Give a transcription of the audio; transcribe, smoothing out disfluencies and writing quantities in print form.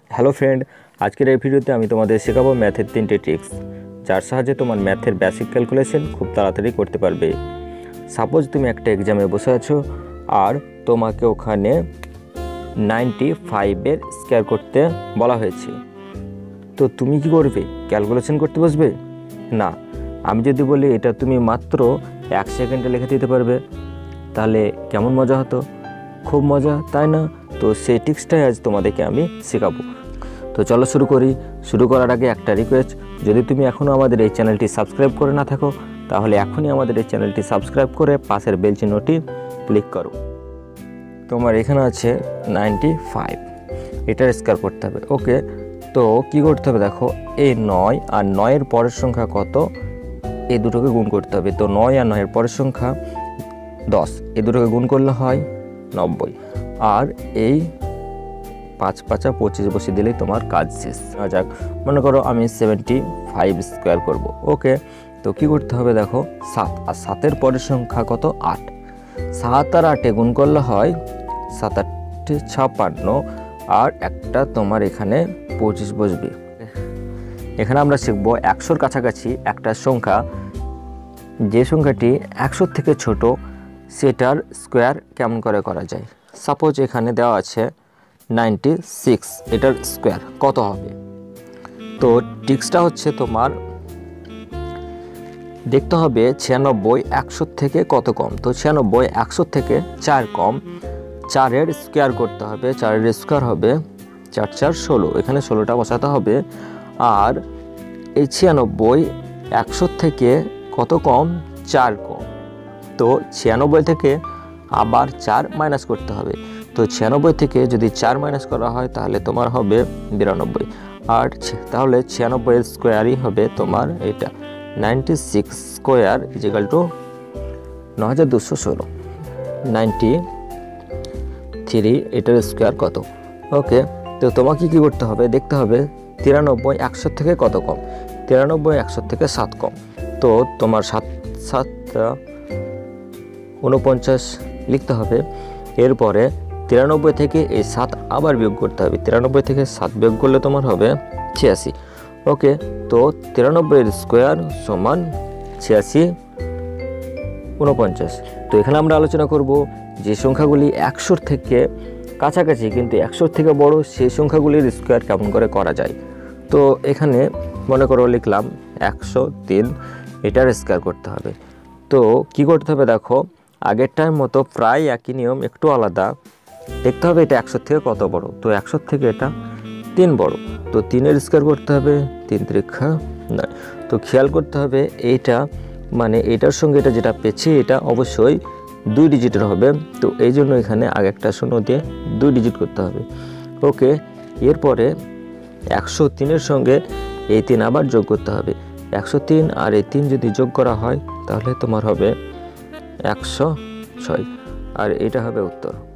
Hello friend, আজকের এই ভিডিওতে আমি তোমাদের শেখাবো ম্যাথের 3টে ট্রিক্স, যার সাহায্যে তোমার ম্যাথের বেসিক ক্যালকুলেশন খুব তাড়াতাড়ি করতে পারবে। সাপোজ তুমি একটা এক্সামে বসে আছো আর তোমাকে ওখানে 95-এর স্কোয়ার করতে বলা হয়েছে, তো তুমি কি করবে? ক্যালকুলেশন করতে বসবে না। আমি যদি বলি এটা তুমি মাত্র 1 সেকেন্ডে লিখে দিতে পারবে, তাহলে কেমন মজা হতো? খুব মজা, তাই না? তো সেই ট্রিক্সটাই আজ তোমাদেরকে আমি শেখাবো। তো চলো শুরু করি। শুরু করার আগে একটা রিকোয়েস্ট, যদি তুমি এখনও আমাদের এই চ্যানেলটি সাবস্ক্রাইব করে না থাকো তাহলে এখনই আমাদের এই চ্যানেলটি সাবস্ক্রাইব করে পাশের বেল চিহ্নটি ক্লিক করো। তোমার এখানে আছে 95, এটার স্কোয়ার করতে হবে। ওকে, তো কি করতে হবে দেখো, এই 9 আর 9-এর পরের সংখ্যা কত, এই দুটোকে গুণ করতে হবে। তো 9 আর 9-এর পরের সংখ্যা 10, এই দুটোকে গুণ করলে হয় 90, আর এই 5 5 25 বসিয়ে দিলেই তোমার কাজ শেষ। যাক, মনে করো আমি 75 স্কোয়ার করব। ওকে, তো কি করতে হবে দেখো, 7 আর 7-এর পরের সংখ্যা কত, 8, 7 আর 8-এ গুণ করলে হয় 7 8 56, আর একটা তোমার এখানে 25 বসবে। এখানে আমরা শিখব 100-র কাছাকাছি একটা সংখ্যা, যে সংখ্যাটি 100 থেকে ছোট, সেটার স্কোয়ার কেমন করে করা যায়। সাপোজ এখানে দেওয়া আছে 96, এটার স্কোয়ার কত হবে? তো ট্রিক্সটা হচ্ছে তোমার দেখতে হবে 96 100 থেকে কত কম। তো 96 100 থেকে 4 কম, 4-এর স্কোয়ার করতে হবে। 4-এর স্কোয়ার হবে 4 4 16, এখানে 16টা বসাতে হবে। আর এই 96 100 থেকে কত কম, 4 কম। তো 96 থেকে আবার 4 মাইনাস করতে হবে। তো 96 থেকে যদি 4 মাইনাস করা হয় তাহলে তোমার হবে 92, আর তাহলে 96-এর স্কোয়ারই হবে তোমার এটা 96 স্কোয়ার ইজিক্যাল টু 9216, 93, এটার স্কোয়ার কত। ওকে, তো তোমাকে কি করতে হবে, দেখতে হবে 93 100 থেকে কত কম। 93 100 থেকে 7 কম। তো তোমার 7 7 49 লিখতে হবে। এরপরে 93 থেকে এই 7 আবার বিয়োগ করতে হবে। 93 থেকে 7 বিয়োগ করলে তোমার হবে 86। ওকে, তো 93-এর স্কোয়ার সমান 86 49। তো এখানে আমরা আলোচনা করব যে সংখ্যাগুলি 100-র থেকে কাছাকাছি কিন্তু 100-র থেকে বড়, সেই সংখ্যাগুলির স্কোয়ার কেমন করে করা যায়। তো এখানে মনে করো লিখলাম 103, এটার স্কোয়ার করতে হবে। তো কি করতে হবে দেখো, আগেরটার মতো প্রায় একই নিয়ম, একটু আলাদা। দেখতে হবে এটা 100 থেকে কত বড়। তো 100 থেকে এটা 3 বড়, তো 3-এর স্কোয়ার করতে হবে 3 3 9। তো খেয়াল করতে হবে এইটা মানে এটার সঙ্গে এটা যেটা পেয়েছি এটা অবশ্যই 2 ডিজিটের হবে। তো এই জন্য এখানে আগে একটা 0 দিয়ে 2 ডিজিট করতে হবে। ওকে, এরপরে 103-এর সঙ্গে এই 3 আবার যোগ করতে হবে। 103 আর এই 3 যদি যোগ করা হয় তাহলে তোমার হবে 106, আর এটা হবে উত্তর।